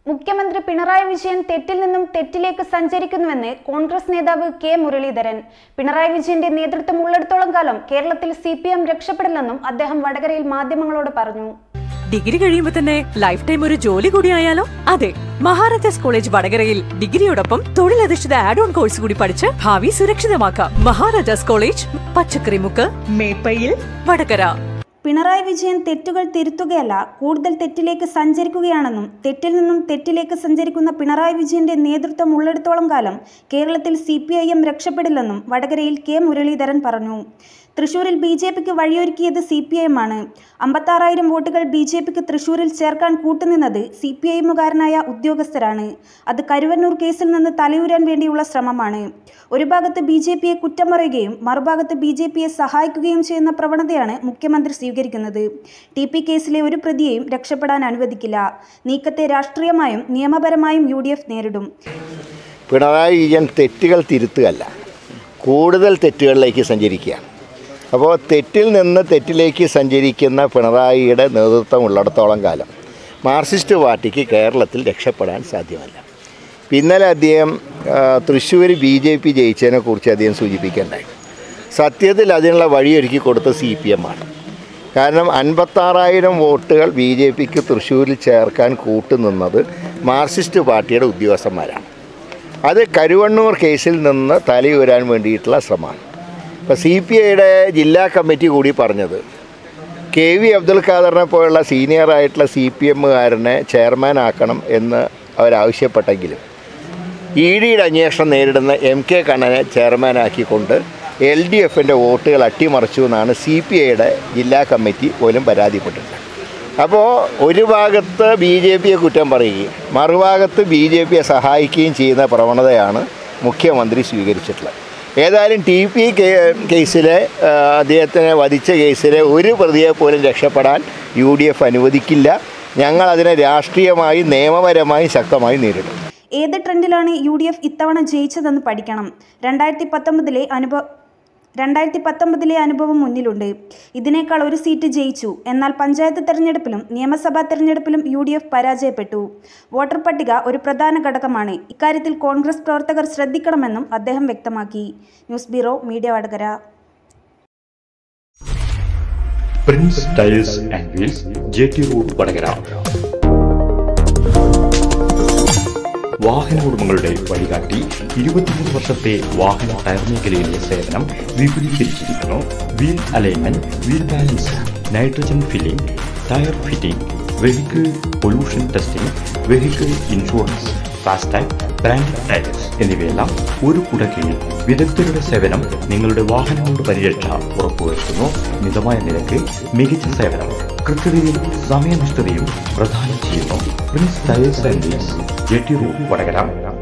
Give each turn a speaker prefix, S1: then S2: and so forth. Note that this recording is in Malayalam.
S1: മുഖ്യമന്ത്രി പിണറായി വിജയൻ തെറ്റിൽ നിന്നും തെറ്റിലേക്ക് സഞ്ചരിക്കുന്നുവെന്ന് കോൺഗ്രസ് നേതാവ് കെ മുരളീധരൻ. പിണറായി വിജയന്റെ നേതൃത്വം ഉള്ളിടത്തോളം കാലം കേരളത്തിൽ CPM രക്ഷപ്പെടില്ലെന്നും അദ്ദേഹം വടകരയിൽ മാധ്യമങ്ങളോട് പറഞ്ഞു.
S2: ഡിഗ്രി കഴിയുമ്പോൾ തന്നെ ലൈഫ് ടൈം ഒരു ജോലി കൂടിയായാലോ? അതെ, മഹാരാജാസ് കോളേജ് വടകരയിൽ ഡിഗ്രിയോടൊപ്പം തൊഴിലധിഷ്ഠിത ആഡ് ഓൺ കോഴ്സ് കൂടി പഠിച്ച് ഭാവി സുരക്ഷിതമാക്കാം. മഹാരാജാസ് കോളേജ്, പച്ചക്കറിമുക്ക്, മേപ്പയിൽ, വടകര.
S1: പിണറായി വിജയൻ തെറ്റുകൾ തിരുത്തുകയല്ല, കൂടുതൽ തെറ്റിലേക്ക് സഞ്ചരിക്കുകയാണെന്നും തെറ്റിൽ നിന്നും തെറ്റിലേക്ക് സഞ്ചരിക്കുന്ന പിണറായി വിജയന്റെ നേതൃത്വം ഉള്ളിടത്തോളം കാലം കേരളത്തിൽ CPIM രക്ഷപ്പെടില്ലെന്നും വടകരയിൽ കെ മുരളീധരൻ പറഞ്ഞു. തൃശൂരിൽ BJPക്ക് വഴിയൊരുക്കിയത് CPIM ആണ്. 56,000 വോട്ടുകൾ BJPക്ക് തൃശൂരിൽ ചേർക്കാൻ കൂട്ടുനിന്നത് CPIMകാരനായ ഉദ്യോഗസ്ഥരാണ്. അത് കരുവന്നൂർ കേസിൽ നിന്ന് തലയൂരാൻ വേണ്ടിയുള്ള ശ്രമമാണ്. ഒരു ഭാഗത്ത് BJPയെ കുറ്റം പറയുകയും മറുഭാഗത്ത് BJPയെ സഹായിക്കുകയും ചെയ്യുന്ന പ്രവണതയാണ് മുഖ്യമന്ത്രി സ്വീകരിക്കുന്നത്. TP കേസിലെ ഒരു പ്രതിയെയും രക്ഷപ്പെടാൻ അനുവദിക്കില്ല. നീക്കത്തെ രാഷ്ട്രീയമായും നിയമപരമായും UDF നേരിടും.
S3: പിണറായി വിജയൻ തെറ്റുകൾ തിരുത്തുകയല്ല, കൂടുതൽ തെറ്റുകളിലേക്ക് സഞ്ചരിക്കുകയാണ്. അപ്പോൾ തെറ്റിൽ നിന്ന് തെറ്റിലേക്ക് സഞ്ചരിക്കുന്ന പിണറായിയുടെ നേതൃത്വം ഉള്ളിടത്തോളം കാലം മാർക്സിസ്റ്റ് പാർട്ടിക്ക് കേരളത്തിൽ രക്ഷപ്പെടാൻ സാധ്യമല്ല. ഇന്നലെ അദ്ദേഹം തൃശ്ശൂർ BJP ജയിച്ചതിനെക്കുറിച്ച് അദ്ദേഹം സൂചിപ്പിക്കേണ്ടായി. സത്യത്തിൽ അതിനുള്ള വഴിയൊരുക്കി കൊടുത്ത CPM ആണ്. കാരണം 56,000 വോട്ടുകൾ BJPക്ക് തൃശ്ശൂരിൽ ചേർക്കാൻ കൂട്ടുനിന്നത് മാർക്സിസ്റ്റ് പാർട്ടിയുടെ ഉദ്യോഗസ്ഥന്മാരാണ്. അത് കരുവണ്ണൂർ കേസിൽ നിന്ന് തലയൂരാൻ വേണ്ടിയിട്ടുള്ള ശ്രമമാണ്. ഇപ്പോൾ CPIയുടെ ജില്ലാ കമ്മിറ്റി കൂടി പറഞ്ഞത് KV അബ്ദുൽ ഖാദറിനെ പോലുള്ള സീനിയറായിട്ടുള്ള CPMകാരനെ ചെയർമാനാക്കണം എന്ന് അവരാവശ്യപ്പെട്ടെങ്കിലും EDയുടെ അന്വേഷണം നേരിടുന്ന MK കണ്ണനെ ചെയർമാനാക്കിക്കൊണ്ട് LDFൻ്റെ വോട്ടുകൾ അട്ടിമറിച്ചു എന്നാണ് CPIയുടെ ജില്ലാ കമ്മിറ്റി പോലും പരാതിപ്പെട്ടിട്ടുണ്ട്. അപ്പോൾ ഒരു ഭാഗത്ത് BJPയെ കുറ്റം പറയുകയും മറുഭാഗത്ത് BJPയെ സഹായിക്കുകയും ചെയ്യുന്ന പ്രവണതയാണ് മുഖ്യമന്ത്രി സ്വീകരിച്ചിട്ടുള്ളത്. ഏതായാലും TP കേസിലെ അദ്ദേഹത്തിനെ വധിച്ച കേസിലെ ഒരു പ്രതിയെ പോലും രക്ഷപ്പെടാൻ UDF അനുവദിക്കില്ല. ഞങ്ങൾ അതിനെ രാഷ്ട്രീയമായി നിയമപരമായി ശക്തമായി നേരിടും.
S1: ഏത് ട്രെൻഡിലാണ് UDF ഇത്തവണ ജയിച്ചതെന്ന് പഠിക്കണം. 2019 അനുഭവം മുന്നിലുണ്ട്. ഇതിനേക്കാൾ ഒരു സീറ്റ് ജയിച്ചു. എന്നാൽ പഞ്ചായത്ത് തെരഞ്ഞെടുപ്പിലും നിയമസഭാ തെരഞ്ഞെടുപ്പിലും UDF പരാജയപ്പെട്ടു. വോട്ടർ പട്ടിക ഒരു പ്രധാന ഘടകമാണ്. ഇക്കാര്യത്തിൽ കോൺഗ്രസ് പ്രവർത്തകർ ശ്രദ്ധിക്കണമെന്നും അദ്ദേഹം വ്യക്തമാക്കി. News bureau, media Vadakara.
S4: Prince tiles and wheels, JT road, Vadakara. വാഹന ഉടമകളുടെ വഴികാട്ടി 23 വർഷത്തെ വാഹന ടയർ മേഖലയിലെ സേവനം വിപുലീകരിച്ചിരിക്കുന്നു. Wheel alignment, wheel balance, nitrogen filling, tyre fitting, vehicle pollution testing, vehicle insurance, FASTag, branded tyres എന്നിവയെല്ലാം ഒരു കുടക്കീഴിൽ വിദഗ്ധരുടെ സേവനം നിങ്ങളുടെ വാഹനങ്ങളുടെ പരിരക്ഷ ഉറപ്പുവരുത്തുന്നു. മിതമായ നിരക്ക്, മികച്ച സേവനം, കൃത്യതയും സമയനിഷ്ഠതയും പ്രദാനം ചെയ്യുന്നു. Prince tiles and wheels, JT road, Vadakara.